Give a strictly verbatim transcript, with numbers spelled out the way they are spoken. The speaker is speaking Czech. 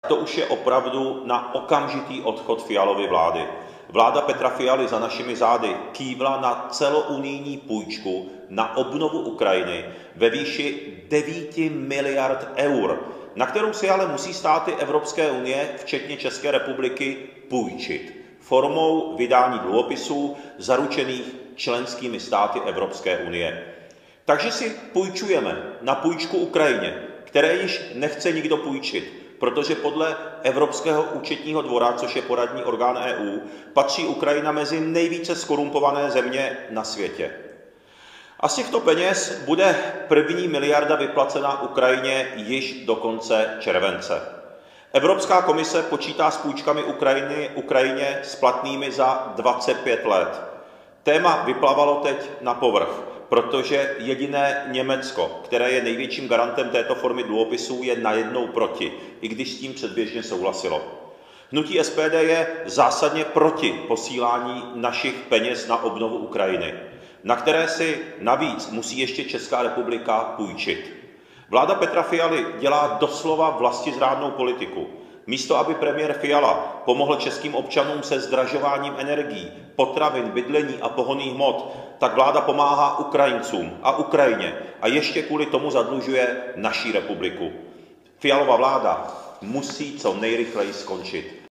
To už je opravdu na okamžitý odchod Fialovy vlády. Vláda Petra Fialy za našimi zády kývla na celounijní půjčku na obnovu Ukrajiny ve výši devět miliard eur, na kterou si ale musí státy Evropské unie, včetně České republiky, půjčit formou vydání dluhopisů zaručených členskými státy Evropské unie. Takže si půjčujeme na půjčku Ukrajině, které již nechce nikdo půjčit, protože podle Evropského účetního dvora, což je poradní orgán E U, patří Ukrajina mezi nejvíce zkorumpované země na světě. A z těchto peněz bude první miliarda vyplacena Ukrajině již do konce července. Evropská komise počítá s půjčkami Ukrajiny, Ukrajině splatnými za dvacet pět let. Téma vyplavalo teď na povrch, protože jediné Německo, které je největším garantem této formy dluhopisů, je najednou proti, i když s tím předběžně souhlasilo. Hnutí S P D je zásadně proti posílání našich peněz na obnovu Ukrajiny, na které si navíc musí ještě Česká republika půjčit. Vláda Petra Fialy dělá doslova vlastizrádnou politiku. Místo aby premiér Fiala pomohl českým občanům se zdražováním energií, potravin, bydlení a pohonných hmot, tak vláda pomáhá Ukrajincům a Ukrajině a ještě kvůli tomu zadlužuje naší republiku. Fialova vláda musí co nejrychleji skončit.